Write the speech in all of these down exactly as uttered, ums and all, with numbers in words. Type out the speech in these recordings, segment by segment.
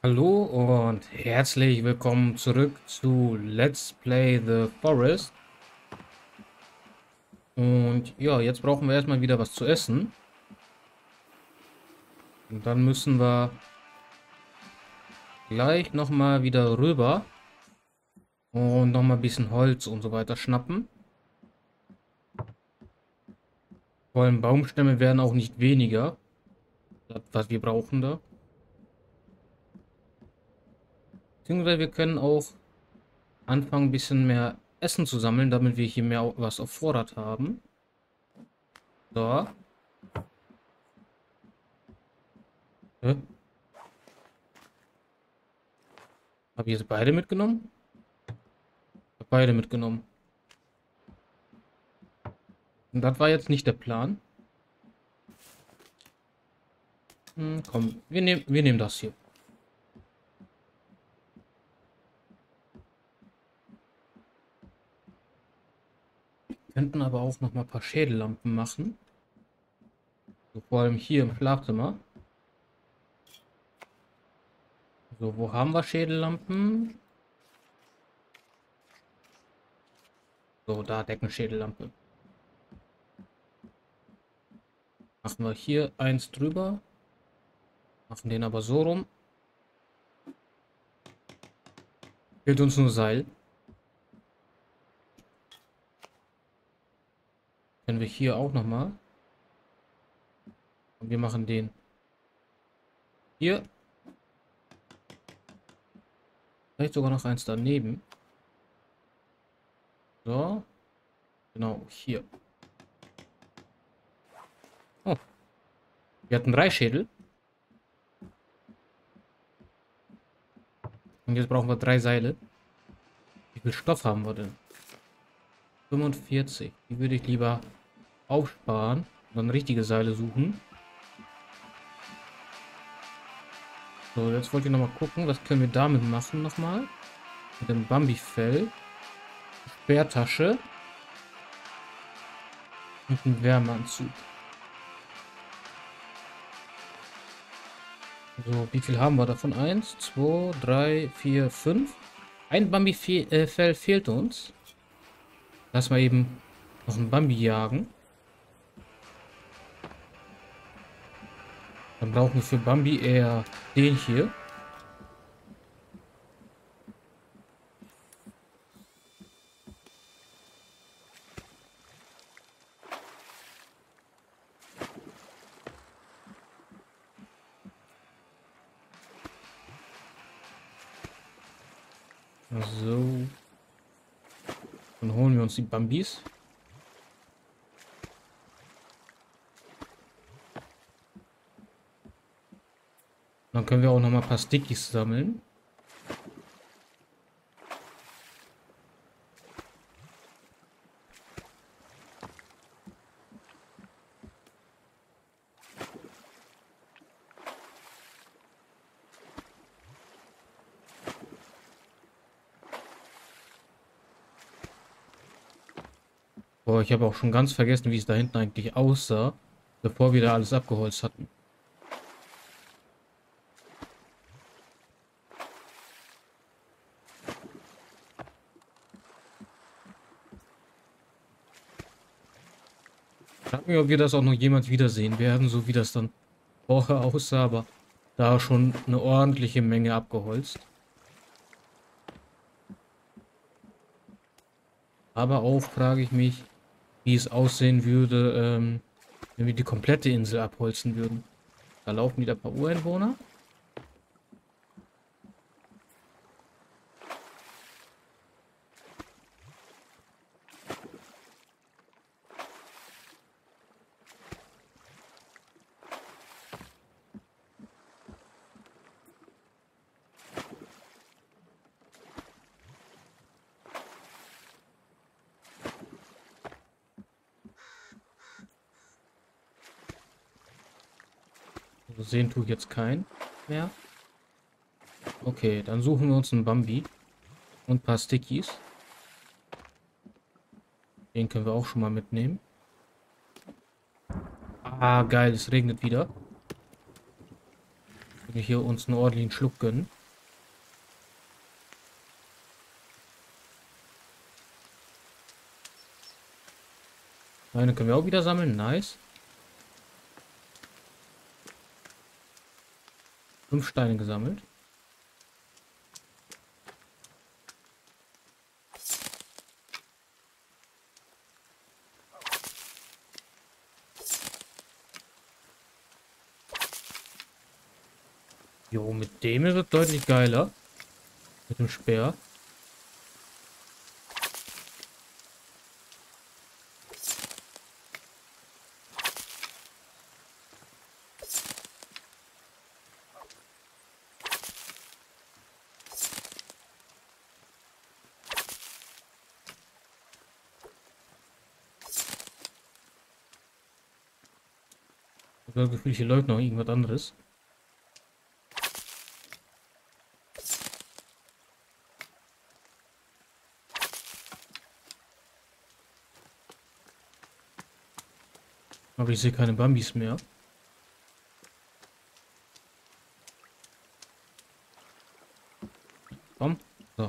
Hallo und herzlich willkommen zurück zu Let's Play The Forest. Und ja, jetzt brauchen wir erstmal wieder was zu essen. Und dann müssen wir gleich nochmal wieder rüber und nochmal ein bisschen Holz und so weiter schnappen. Vor allem Baumstämme werden auch nicht weniger, das, was wir brauchen da. Beziehungsweise wir können auch anfangen, ein bisschen mehr Essen zu sammeln, damit wir hier mehr was auf Vorrat haben. So. Hä? Habe ich jetzt beide mitgenommen? Hab beide mitgenommen. Und das war jetzt nicht der Plan. Hm, komm, wir nehmen, wir nehmen das hier. Könnten aber auch noch mal ein paar Schädellampen machen. So, vor allem hier im Schlafzimmer. So, wo haben wir Schädellampen? So, da Deckenschädellampe. Machen wir hier eins drüber. Machen den aber so rum. Fehlt uns nur Seil. Können wir hier auch noch mal. Und wir machen den hier. Vielleicht sogar noch eins daneben. So. Genau, hier. Oh, wir hatten drei Schädel. Und jetzt brauchen wir drei Seile. Wie viel Stoff haben wir denn? fünfundvierzig. Die würde ich lieber aufsparen und dann richtige Seile suchen. So, jetzt wollte ich noch mal gucken, was können wir damit machen nochmal. Mit dem Bambi-Fell. Sperrtasche. Und ein Wärmeanzug. So, wie viel haben wir davon? Eins, zwei, drei, vier, fünf. Ein Bambi-Fell fehlt uns. Lass mal eben noch ein Bambi jagen. Dann brauchen wir für Bambi eher den hier. So. Dann holen wir uns die Bambis. Dann können wir auch noch mal ein paar Stickies sammeln. Boah, ich habe auch schon ganz vergessen, wie es da hinten eigentlich aussah, bevor wir da alles abgeholzt hatten. Ich frage mich, ob wir das auch noch jemals wiedersehen werden, so wie das dann vorher aussah, aber da schon eine ordentliche Menge abgeholzt. Aber auch frage ich mich, wie es aussehen würde, ähm, wenn wir die komplette Insel abholzen würden. Da laufen wieder ein paar Ureinwohner. Also sehen tue ich jetzt keinen mehr. Okay, dann suchen wir uns einen Bambi und ein paar Stickies. Den können wir auch schon mal mitnehmen. Ah, geil, es regnet wieder. Wir hier uns einen ordentlichen Schluck gönnen. Eine können wir auch wieder sammeln. Nice. Fünf Steine gesammelt. Jo, mit dem ist es deutlich geiler. Mit dem Speer. Ich habe das Gefühl, hier läuft noch irgendwas anderes. Aber ich sehe keine Bambis mehr. Komm. So.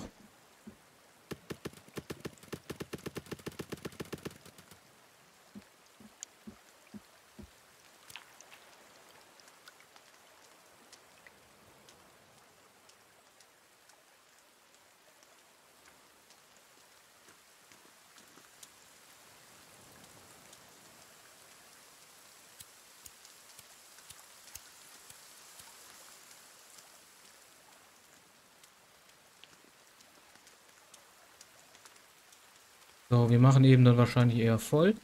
So, wir machen eben dann wahrscheinlich eher voll.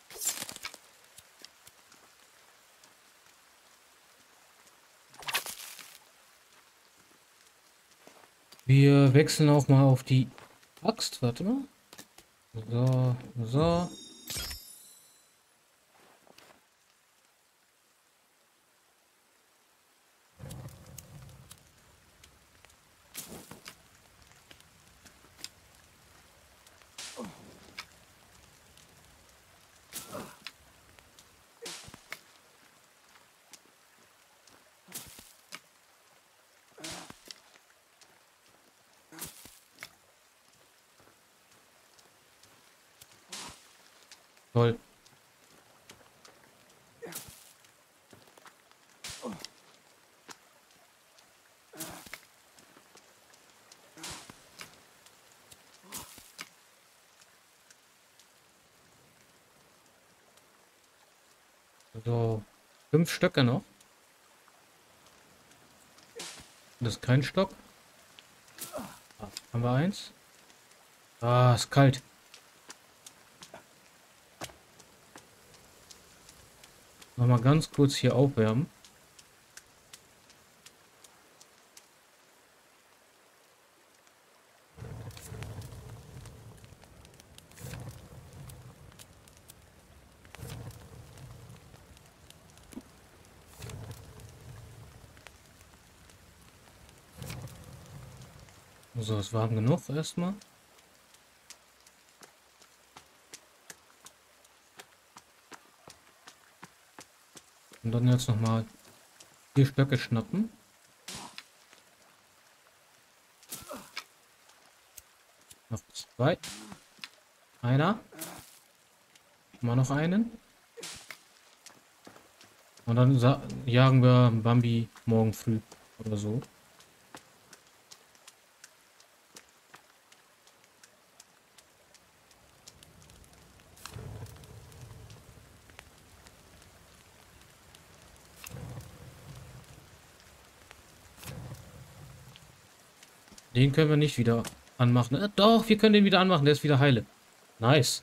Wir wechseln auch mal auf die Axt. Warte mal. So, so. Toll. So, fünf Stöcke noch. Das ist kein Stock. Ah, haben wir eins? Ah, ist kalt. Noch mal ganz kurz hier aufwärmen. So, ist warm genug erstmal. Und dann jetzt noch mal vier Stöcke schnappen. Noch zwei. Einer. Mal noch einen. Und dann jagen wir Bambi morgen früh oder so. Den können wir nicht wieder anmachen. Äh, doch, wir können den wieder anmachen. Der ist wieder heile. Nice.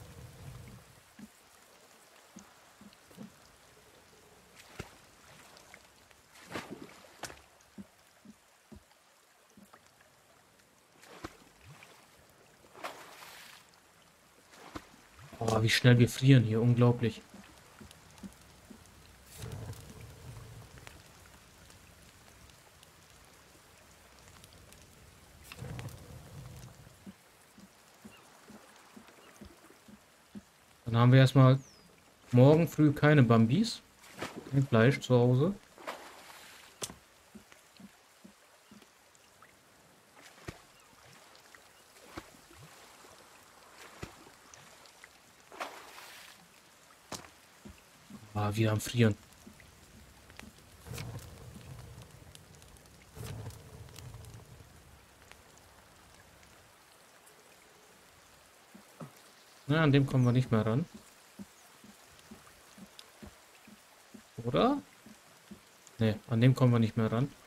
Oh, wie schnell wir frieren hier. Unglaublich. Dann haben wir erstmal morgen früh keine Bambis. Kein Fleisch zu Hause. Ah, wieder am Frieren. Na, an dem kommen wir nicht mehr ran. Oder? Ne, an dem kommen wir nicht mehr ran.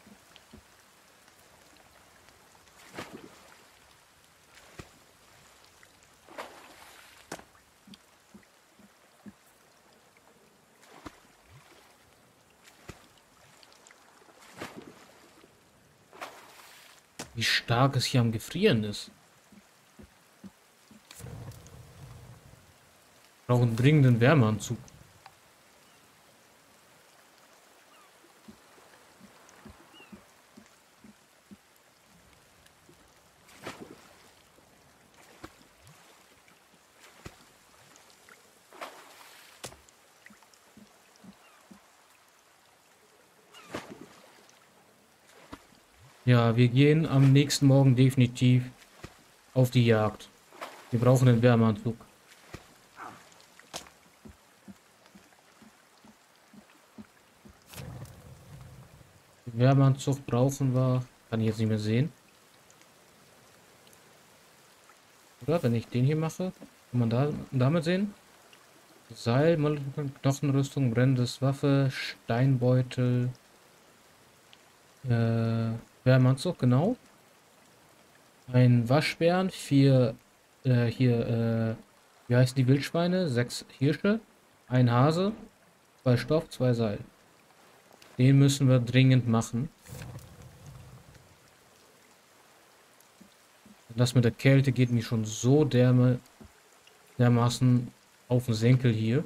Wie stark es hier am Gefrieren ist. Ich brauche einen dringenden Wärmeanzug. Ja, wir gehen am nächsten Morgen definitiv auf die Jagd. Wir brauchen einen Wärmeanzug. Den Wärmeanzug brauchen wir. Kann ich jetzt nicht mehr sehen. Oder wenn ich den hier mache, kann man da damit sehen. Seil, Knochenrüstung, brennendes Waffe, Steinbeutel, äh, Wärmeanzug, genau. Ein Waschbären, vier, äh, hier, äh, wie heißen die Wildschweine? Sechs Hirsche, ein Hase, zwei Stoff, zwei Seil. Den müssen wir dringend machen. Das mit der Kälte geht mir schon so derme, dermaßen auf den Senkel hier.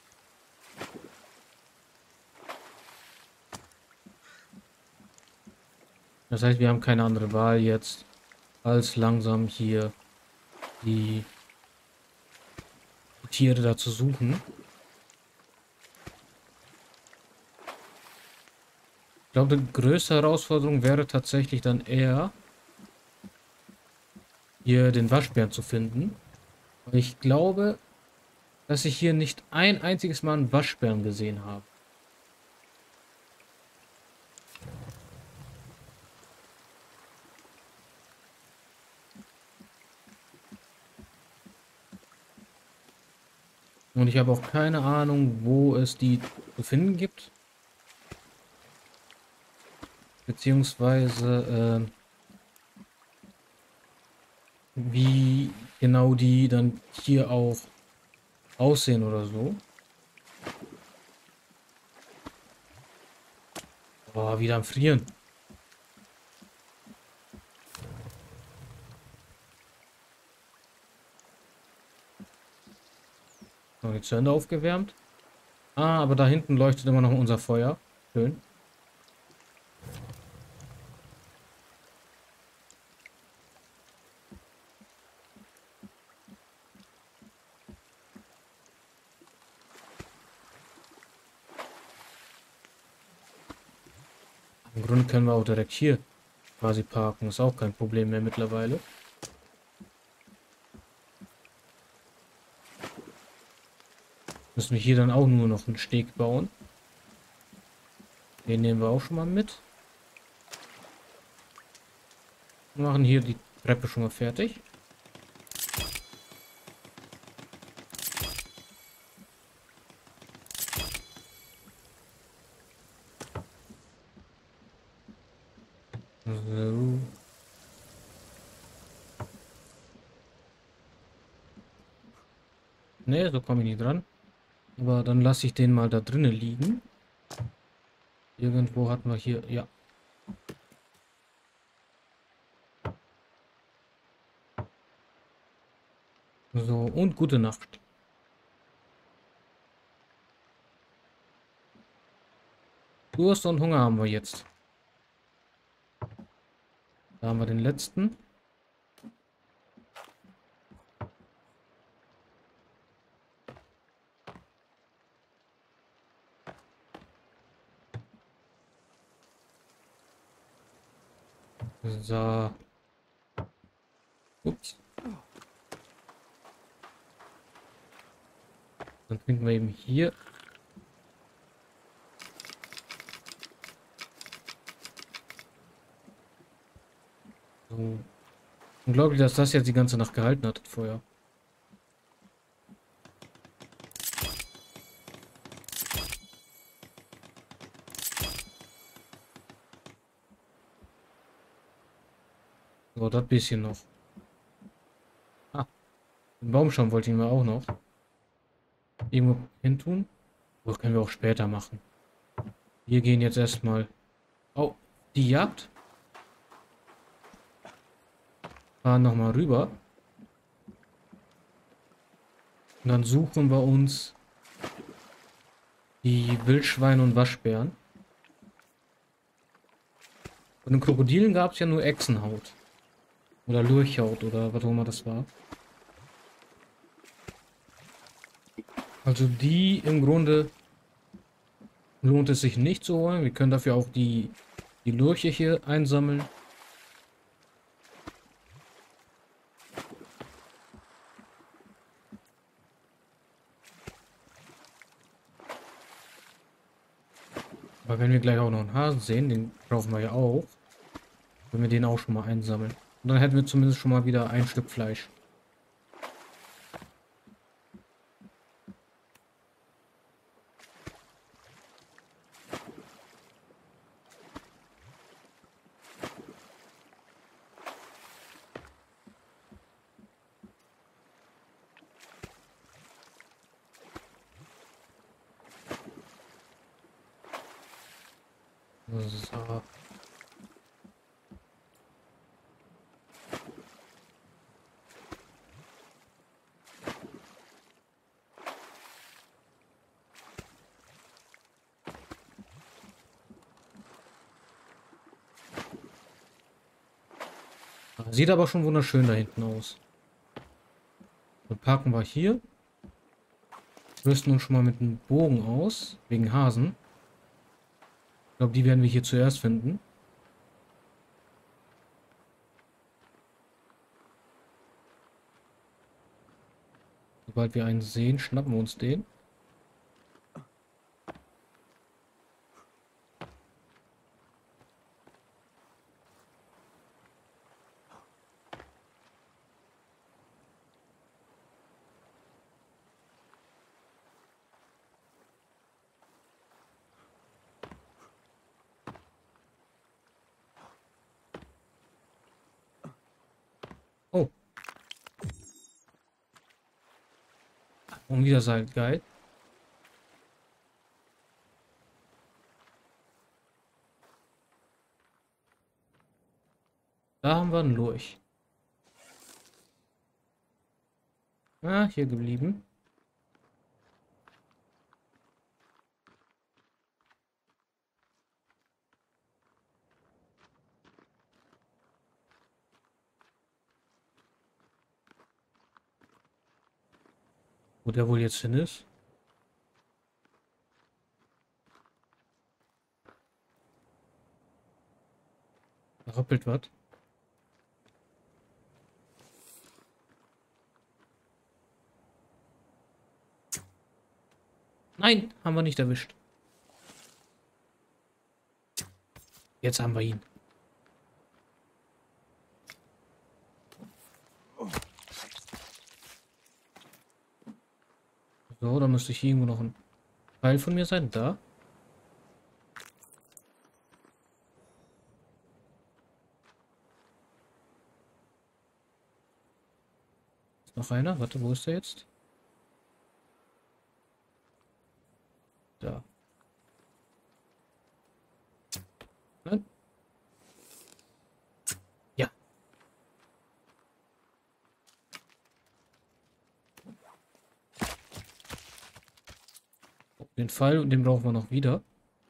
Das heißt, wir haben keine andere Wahl jetzt, als langsam hier die, die Tiere da zu suchen. Ich glaube, die größte Herausforderung wäre tatsächlich dann eher, hier den Waschbären zu finden. Weil ich glaube, dass ich hier nicht ein einziges Mal einen Waschbären gesehen habe. Und ich habe auch keine Ahnung, wo es die zu finden gibt. Beziehungsweise, äh, wie genau die dann hier auch aussehen oder so. Boah, wieder am Frieren. So, die Zünder aufgewärmt. Ah, aber da hinten leuchtet immer noch unser Feuer. Schön. Im Grunde können wir auch direkt hier quasi parken. Ist auch kein Problem mehr mittlerweile. Müssen wir hier dann auch nur noch einen Steg bauen. Den nehmen wir auch schon mal mit. Wir machen hier die Treppe schon mal fertig. So. Ne, so komme ich nicht dran. Aber dann lasse ich den mal da drinnen liegen. Irgendwo hatten wir hier, ja. So, und gute Nacht. Durst und Hunger haben wir jetzt. Da haben wir den letzten. So. Ups. Dann trinken wir eben hier So. Unglaublich, dass das jetzt die ganze Nacht gehalten hat, das Feuer. So, das bisschen noch. Ah, den Baumstamm wollte ich mir auch noch irgendwo hin tun. Das können wir auch später machen. Wir gehen jetzt erstmal. Oh, die Jagd. Fahren nochmal rüber. Und dann suchen wir uns die Wildschweine und Waschbären. Von den Krokodilen gab es ja nur Echsenhaut. Oder Lurchhaut oder was auch immer das war. Also die im Grunde lohnt es sich nicht zu holen. Wir können dafür auch die, die Lurche hier einsammeln. Aber wenn wir gleich auch noch einen Hasen sehen, den brauchen wir ja auch. Können wir den auch schon mal einsammeln. Und dann hätten wir zumindest schon mal wieder ein Stück Fleisch. So. Sieht aber schon wunderschön da hinten aus. Dann parken wir hier. Rüsten uns schon mal mit einem Bogen aus. Wegen Hasen. Ich glaube, die werden wir hier zuerst finden. Sobald wir einen sehen, schnappen wir uns den. Oh. Und wieder sein Guide. Da haben wir einen Lurch. Ah, hier geblieben. Wo der wohl jetzt hin ist. Da rappelt was. Nein, haben wir nicht erwischt. Jetzt haben wir ihn. So, da müsste ich irgendwo noch ein Teil von mir sein. Da. Ist noch einer. Warte, wo ist der jetzt? Da. Nein. Ja. Den Pfeil, den brauchen wir noch wieder.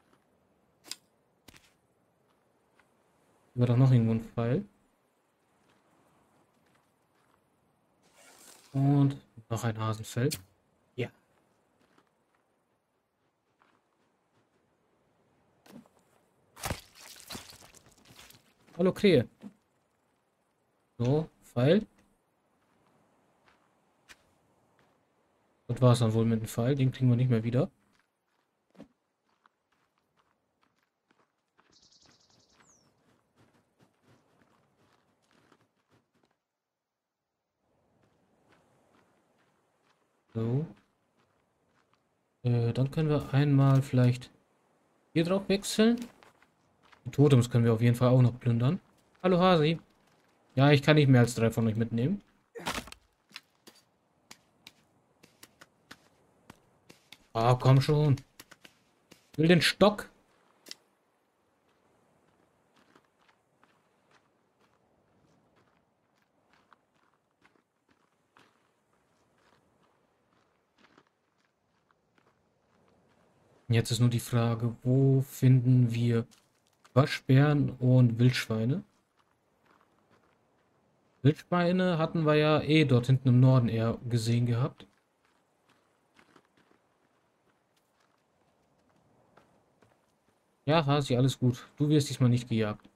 War doch noch irgendwo ein Pfeil. Und noch ein Hasenfell. Ja. Hallo Krähe. So, Pfeil. Das war es dann wohl mit dem Pfeil. Den kriegen wir nicht mehr wieder. So. Äh, dann können wir einmal vielleicht hier drauf wechseln. Die Totems können wir auf jeden Fall auch noch plündern. Hallo Hasi. Ja, ich kann nicht mehr als drei von euch mitnehmen. Ah, komm schon. Ich will den Stock. Jetzt ist nur die Frage, wo finden wir Waschbären und Wildschweine? Wildschweine hatten wir ja eh dort hinten im Norden eher gesehen gehabt. Ja, Hasi, alles gut. Du wirst diesmal nicht gejagt.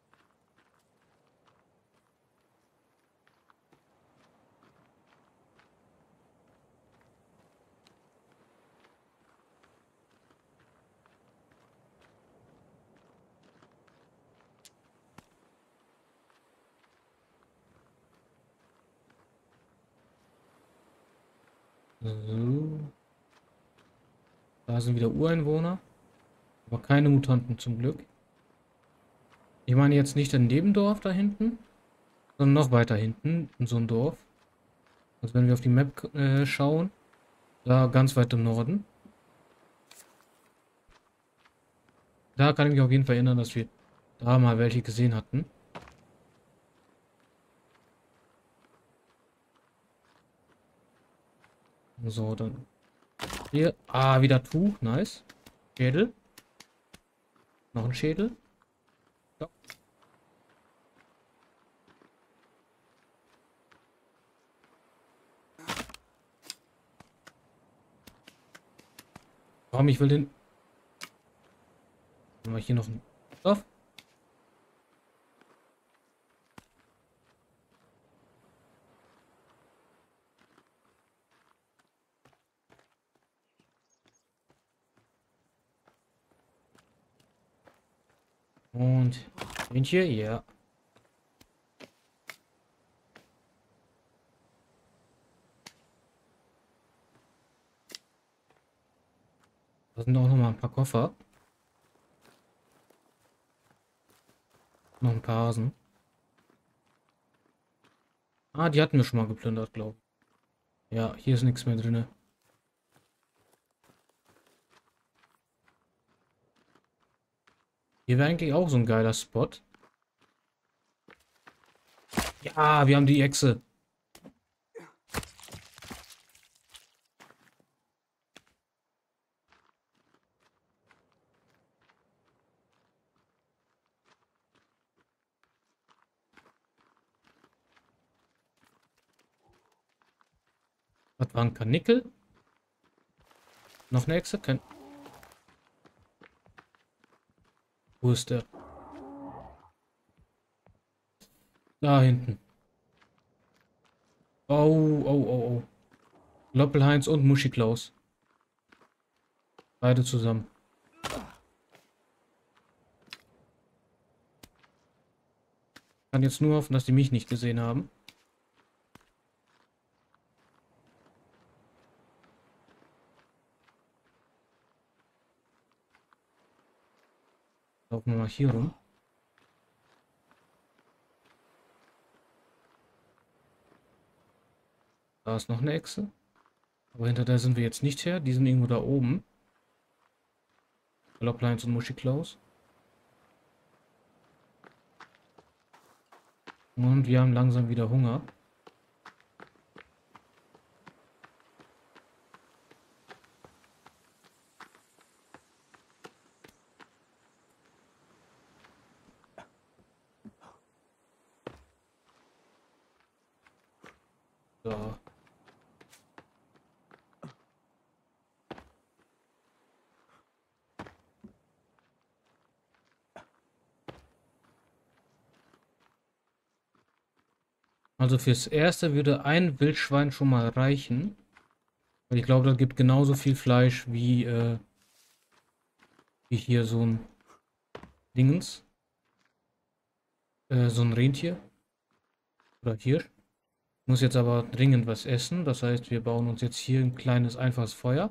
So. Da sind wieder Ureinwohner. Aber keine Mutanten zum Glück. Ich meine jetzt nicht in dem Dorf da hinten, sondern noch weiter hinten in so einem Dorf. Also wenn wir auf die Map äh, schauen, da ganz weit im Norden. Da kann ich mich auf jeden Fall erinnern, dass wir da mal welche gesehen hatten. So, dann hier. Ah, wieder Tuch. Nice. Schädel. Noch ein Schädel. Ja. Komm, ich will den... Haben wir hier noch einen Stoff? Und den hier, ja. Da sind auch noch mal ein paar Koffer. Noch ein paar Hasen. Ah, die hatten wir schon mal geplündert, glaube ich. Ja, hier ist nichts mehr drin. Hier wäre eigentlich auch so ein geiler Spot. Ja, wir haben die Echse. Was war ein Karnickel? Noch eine Echse? Kein... Wo ist der? Da hinten. Oh, oh, oh, oh. Loppelheinz und Muschiklaus. Beide zusammen. Kann jetzt nur hoffen, dass die mich nicht gesehen haben. Laufen wir mal hier rum. Da ist noch eine Echse. Aber hinter der sind wir jetzt nicht her. Die sind irgendwo da oben. Loppelheinz und Muschiklaus. Und wir haben langsam wieder Hunger. So. Also fürs Erste würde ein Wildschwein schon mal reichen. Weil ich glaube, da gibt genauso viel Fleisch wie, äh, wie hier so ein Dingens. Äh, so ein Rentier. Oder Hirsch. Muss jetzt aber dringend was essen. Das heißt, wir bauen uns jetzt hier ein kleines, einfaches Feuer.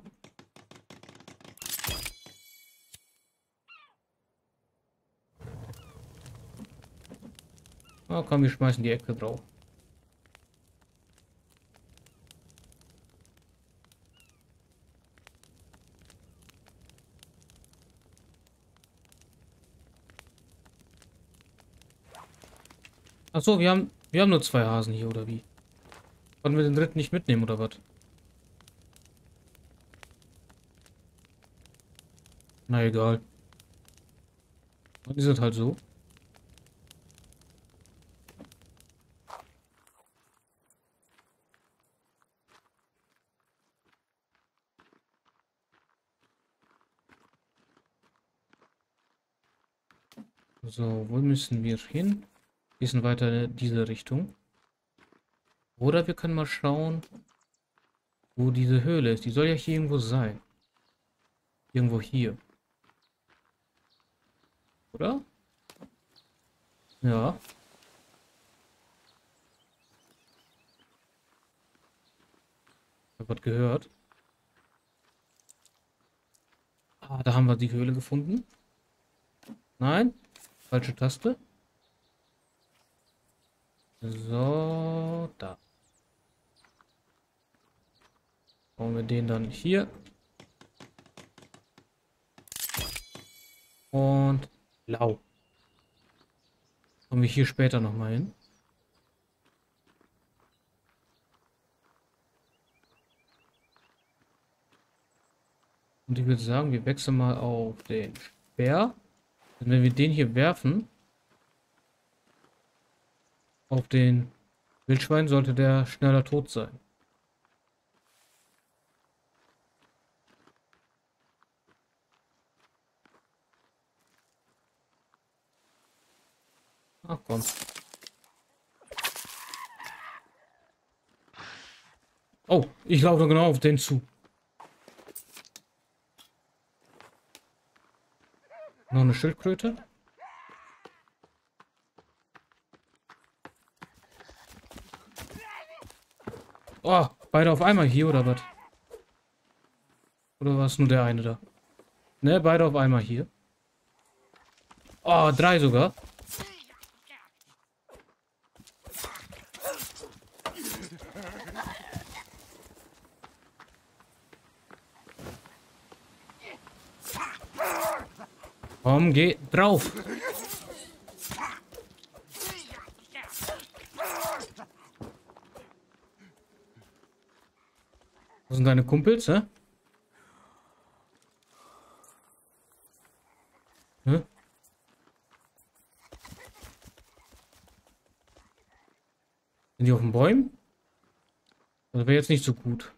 Oh, komm, wir schmeißen die Ecke drauf. Ach so, wir haben, wir haben nur zwei Hasen hier, oder wie? Konnten wir den dritten nicht mitnehmen, oder was? Na egal. Dann ist es halt so. So, wo müssen wir hin? Wir sind weiter in diese Richtung. Oder wir können mal schauen, wo diese Höhle ist. Die soll ja hier irgendwo sein. Irgendwo hier. Oder? Ja. Ich habe was gehört. Ah, da haben wir die Höhle gefunden. Nein. Falsche Taste. So, da. Bauen wir den dann hier. Und lau. Kommen wir hier später nochmal hin. Und ich würde sagen, wir wechseln mal auf den Speer. Und wenn wir den hier werfen, auf den Wildschwein, sollte der schneller tot sein. Ach komm. Oh, ich laufe genau auf den zu. Noch eine Schildkröte. Oh, beide auf einmal hier oder was? Oder war es nur der eine da? Ne, beide auf einmal hier. Oh, drei sogar. Komm, geh drauf. Das sind deine Kumpels, hä? Hä? Sind die auf den Bäumen? Das wäre jetzt nicht so gut.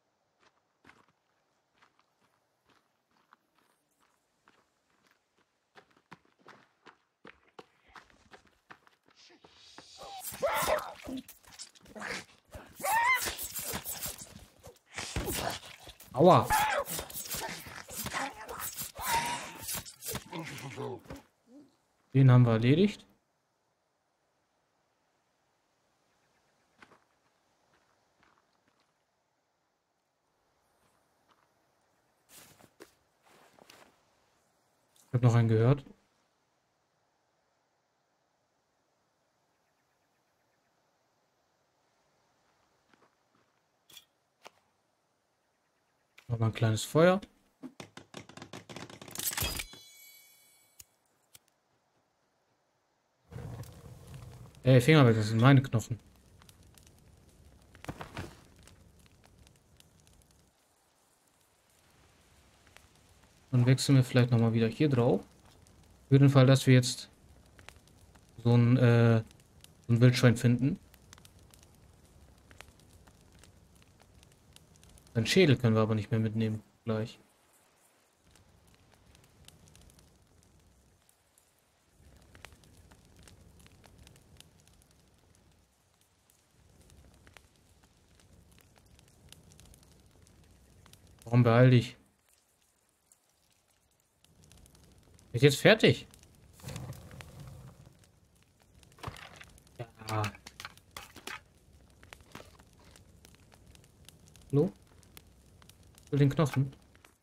Aua. Den haben wir erledigt. Ich habe noch einen gehört. Noch mal ein kleines Feuer. Ey, Finger weg, das sind meine Knochen. Dann wechseln wir vielleicht nochmal wieder hier drauf. Für den Fall, dass wir jetzt so ein, äh, so ein Wildschwein finden. Ein Schädel können wir aber nicht mehr mitnehmen. Gleich. Warum beeil dich? Ist jetzt fertig. Ja. Hallo? Ich will den Knochen.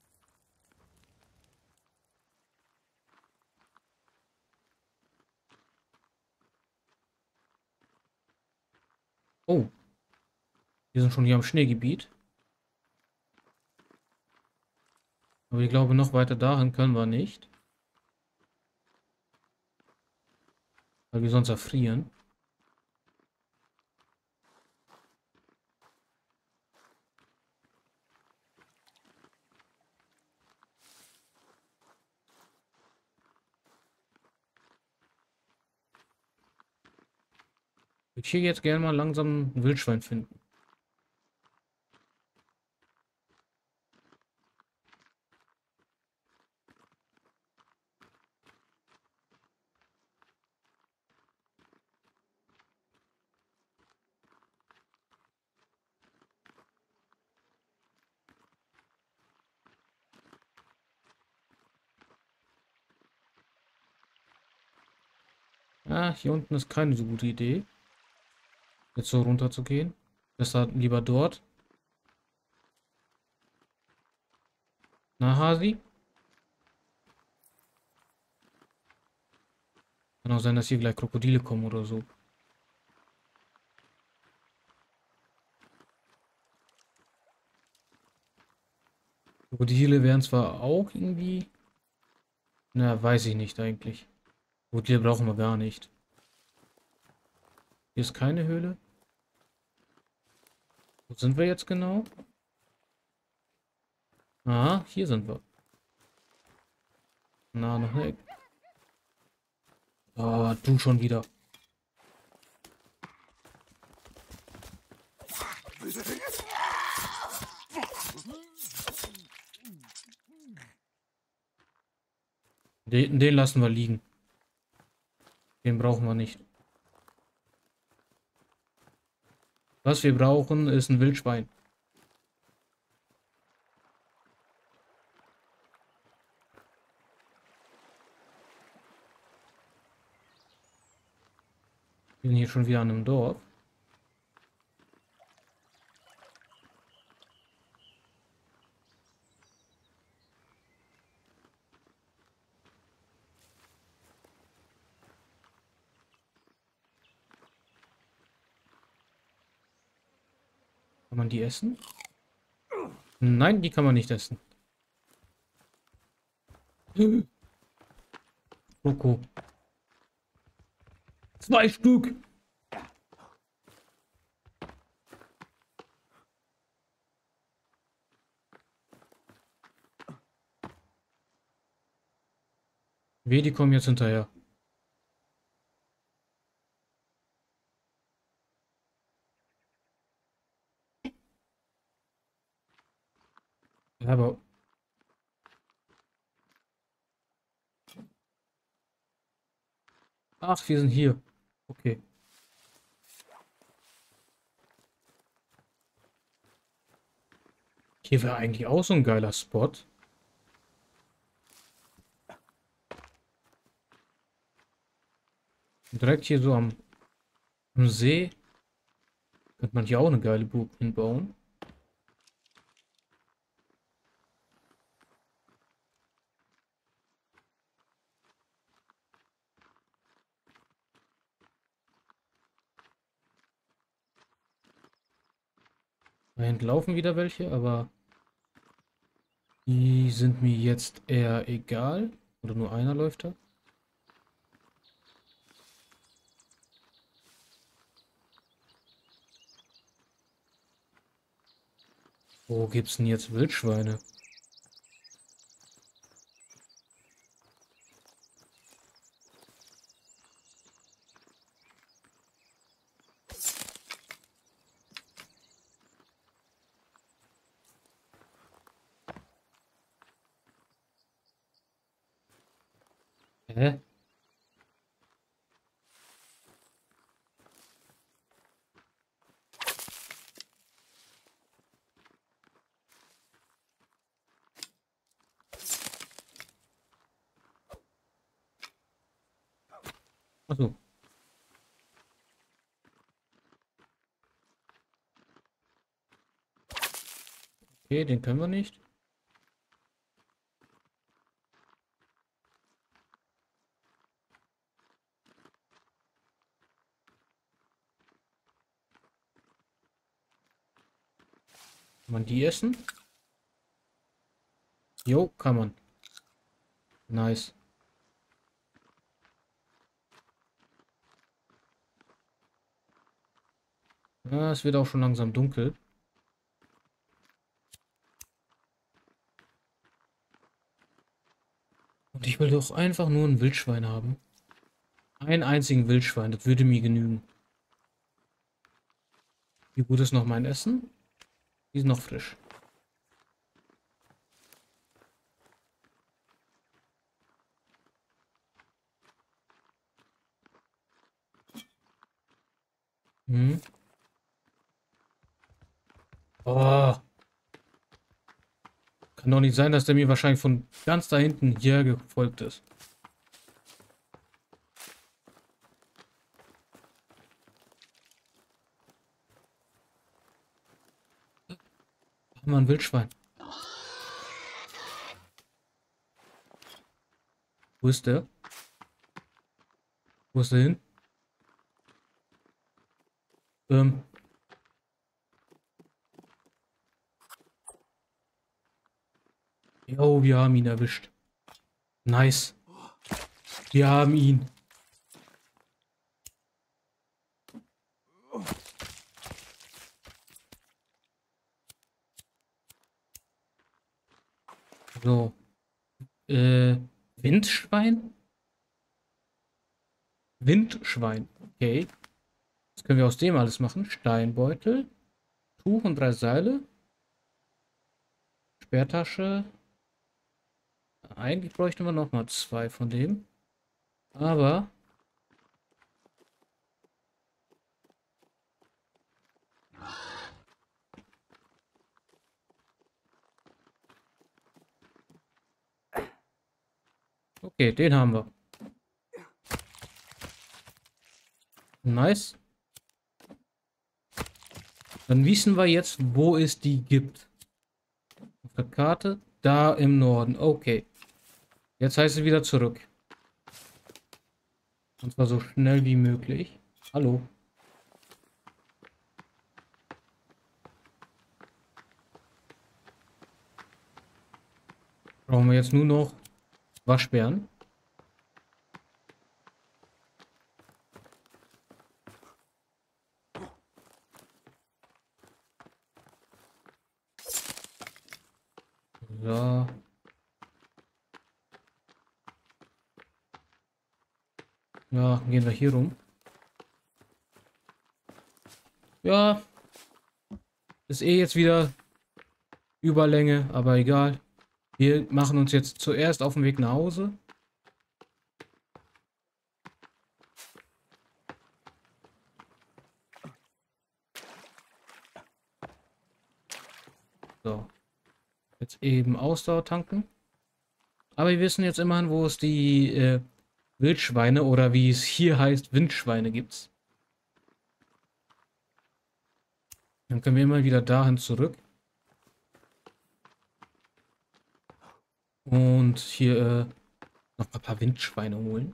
Oh, wir sind schon hier am Schneegebiet. Aber ich glaube, noch weiter dahin können wir nicht. Weil wir sonst erfrieren. Ich würde hier jetzt gerne mal langsam ein Wildschwein finden. Ah, hier unten ist keine so gute Idee. Jetzt so runter zu gehen. Besser lieber dort. Na, Hasi? Kann auch sein, dass hier gleich Krokodile kommen oder so. Krokodile wären zwar auch irgendwie... Na, weiß ich nicht eigentlich. Krokodile brauchen wir gar nicht. Hier ist keine Höhle. Wo sind wir jetzt genau? Ah, hier sind wir. Na, noch nicht. Oh, du schon wieder. Den, den lassen wir liegen. Den brauchen wir nicht. Was wir brauchen, ist ein Wildschwein. Wir sind hier schon wieder an einem Dorf. Kann man die essen? Nein, die kann man nicht essen. Roko. Zwei Stück. Weh, die kommen jetzt hinterher. Ja, aber... Ach, wir sind hier. Okay. Hier wäre eigentlich auch so ein geiler Spot. Direkt hier so am, am See. Könnte man hier auch eine geile Burg hinbauen. Da hinten laufen wieder welche, aber die sind mir jetzt eher egal. Oder nur einer läuft da. Wo gibt's denn jetzt Wildschweine? Hä? Achso. Okay, den können wir nicht. Kann man die essen? Jo, kann man. Nice. Ja, es wird auch schon langsam dunkel. Und ich will doch einfach nur ein Wildschwein haben. Einen einzigen Wildschwein, das würde mir genügen. Wie gut ist noch mein Essen? Die ist noch frisch. Hm. Oh, kann doch nicht sein, dass der mir wahrscheinlich von ganz da hinten hier gefolgt ist. Haben wir ein Wildschwein. Wo ist der? Wo ist der hin? Ähm. Jo, wir haben ihn erwischt. Nice. Wir haben ihn. So. Äh, Windschwein? Windschwein. Okay. Was können wir aus dem alles machen? Steinbeutel, Tuch und drei Seile, Sperrtasche. Eigentlich bräuchten wir noch mal zwei von dem. Aber okay, den haben wir. Nice. Dann wissen wir jetzt, wo es die gibt. Auf der Karte, da im Norden. Okay. Jetzt heißt es wieder zurück. Und zwar so schnell wie möglich. Hallo. Brauchen wir jetzt nur noch Waschbären. So. Ja, gehen wir hier rum. Ja. Ist eh jetzt wieder Überlänge, aber egal. Wir machen uns jetzt zuerst auf den Weg nach Hause. So. Jetzt eben Ausdauer tanken. Aber wir wissen jetzt immerhin, wo es die äh, Wildschweine oder wie es hier heißt, Windschweine gibt. Dann können wir immer wieder dahin zurück. Und hier äh, noch ein paar Windschweine holen.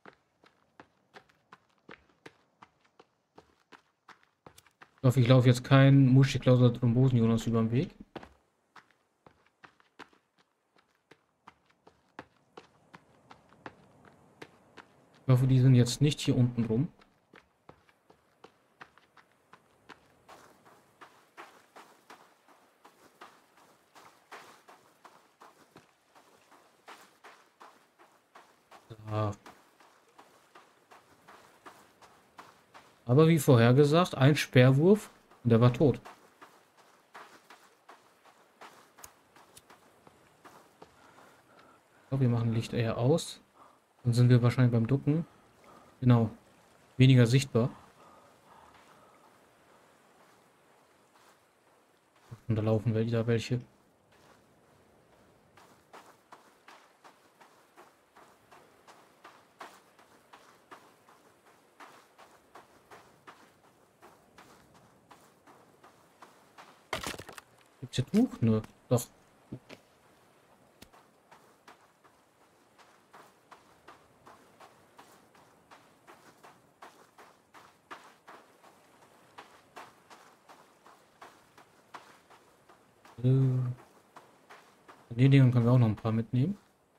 Ich hoffe, ich laufe jetzt keinen Muschiklaus oder Thrombosen-Jonas über den Weg. Ich hoffe, die sind jetzt nicht hier unten rum. Ah. Aber wie vorhergesagt, ein Speerwurf und der war tot. Ich glaube, wir machen Licht eher aus. Dann sind wir wahrscheinlich beim Ducken. Genau. Weniger sichtbar. Und da laufen wieder welche. Gibt's hier Tuch? Nö. Doch. Äh, Von den Dingen können wir auch noch ein paar mitnehmen.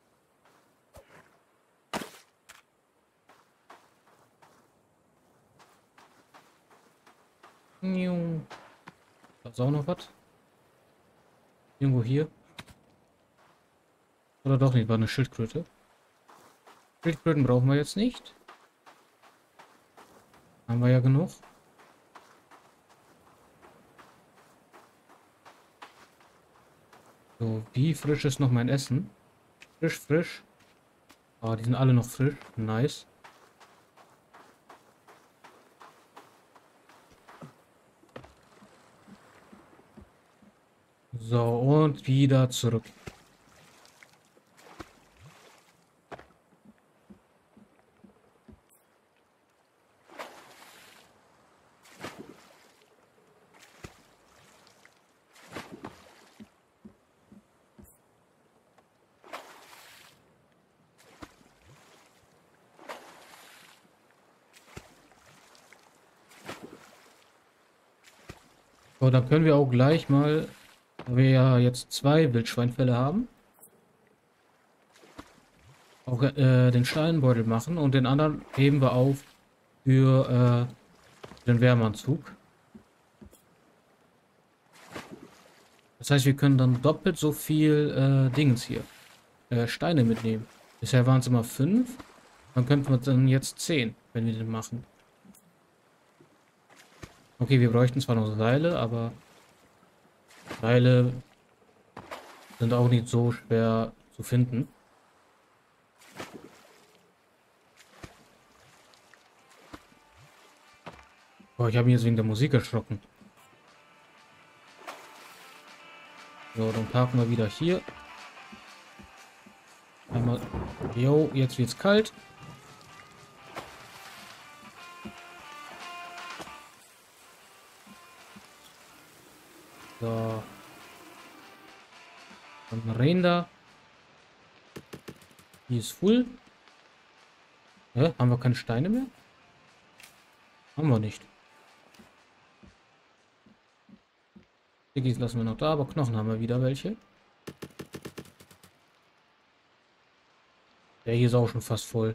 Da ist auch noch was. Irgendwo hier. Oder doch nicht, war eine Schildkröte. Schildkröten brauchen wir jetzt nicht. Haben wir ja genug. So, wie frisch ist noch mein Essen? Frisch, frisch. Ah, die sind alle noch frisch. Nice. So, und wieder zurück. So, dann können wir auch gleich mal, da wir ja jetzt zwei Wildschweinfälle haben, auch äh, den Steinbeutel machen und den anderen heben wir auf für äh, den Wärmeanzug. Das heißt, wir können dann doppelt so viel äh, Dingens hier, äh, Steine mitnehmen. Bisher waren es immer fünf, dann könnten wir dann jetzt zehn, wenn wir den machen. Okay, wir bräuchten zwar noch Seile, aber Seile sind auch nicht so schwer zu finden. Boah, ich habe mich jetzt wegen der Musik erschrocken. So, dann parken wir wieder hier. Einmal. Jo, jetzt wird's kalt. So. Dann rein da. Die ist full. Hä? Haben wir keine Steine mehr? Haben wir nicht. Diggis lassen wir noch da, aber Knochen haben wir wieder welche. Der hier ist auch schon fast voll.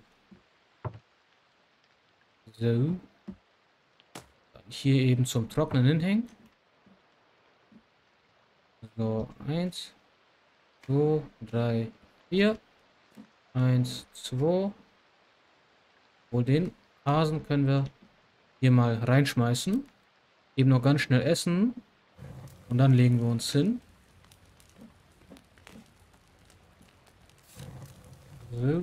So. Hier eben zum Trocknen hinhängen. So, eins, zwei, drei, vier. Eins, zwei. Wohl den Hasen können wir hier mal reinschmeißen. Eben noch ganz schnell essen. Und dann legen wir uns hin. So.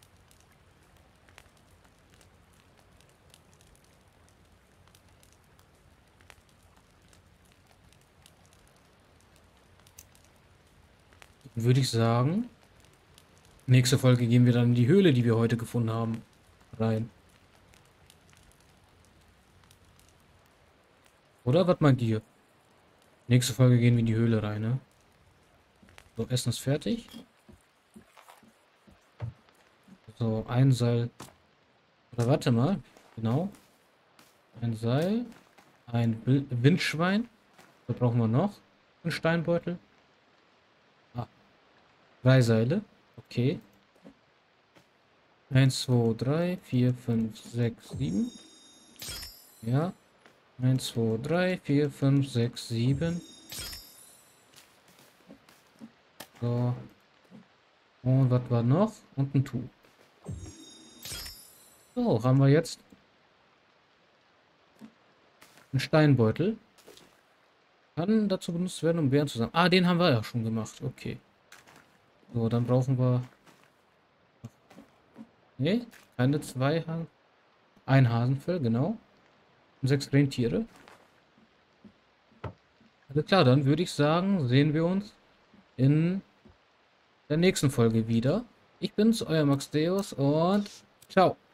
Würde ich sagen, nächste Folge gehen wir dann in die Höhle, die wir heute gefunden haben, rein. Oder was meint ihr? Nächste Folge gehen wir in die Höhle rein, ne? So, Essen ist fertig. So, ein Seil. Oder warte mal. Genau. Ein Seil. Ein Windschwein. Da brauchen wir noch. Ein Steinbeutel. Ah. Drei Seile. Okay. Eins, zwei, drei, vier, fünf, sechs, sieben. Ja. Eins, zwei, drei, vier, fünf, sechs, sieben. So. Und was war noch? Und ein Tuch. So, haben wir jetzt einen Steinbeutel. Kann dazu benutzt werden, um Bären zu sammeln. Ah, den haben wir ja schon gemacht. Okay. So, dann brauchen wir... Ne, keine zwei Hasen. Ein Hasenfell, genau. Und sechs Rentiere. Alles klar, dann würde ich sagen, sehen wir uns in der nächsten Folge wieder. Ich bin's, euer Max Deus und ciao.